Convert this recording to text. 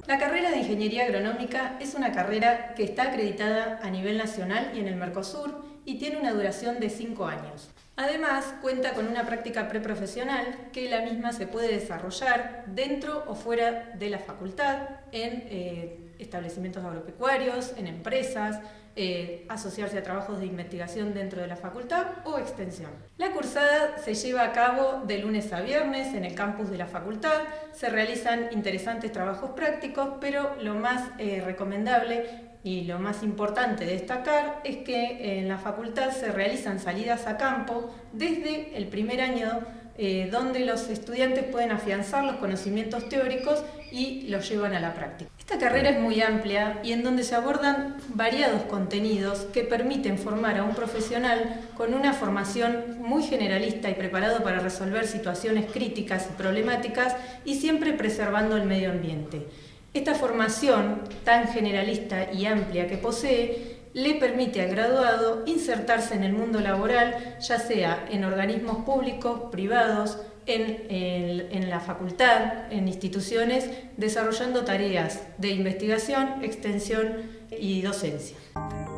La carrera de Ingeniería Agronómica es una carrera que está acreditada a nivel nacional y en el Mercosur y tiene una duración de 5 años. Además, cuenta con una práctica preprofesional que la misma se puede desarrollar dentro o fuera de la facultad, en establecimientos agropecuarios, en empresas, asociarse a trabajos de investigación dentro de la facultad o extensión. La cursada se lleva a cabo de lunes a viernes en el campus de la facultad, se realizan interesantes trabajos prácticos, pero lo más recomendable y lo más importante de destacar es que en la facultad se realizan salidas a campo desde el primer año, donde los estudiantes pueden afianzar los conocimientos teóricos y los llevan a la práctica. Esta carrera es muy amplia y en donde se abordan variados contenidos que permiten formar a un profesional con una formación muy generalista y preparado para resolver situaciones críticas y problemáticas y siempre preservando el medio ambiente. Esta formación tan generalista y amplia que posee le permite al graduado insertarse en el mundo laboral, ya sea en organismos públicos, privados, en la facultad, en instituciones, desarrollando tareas de investigación, extensión y docencia.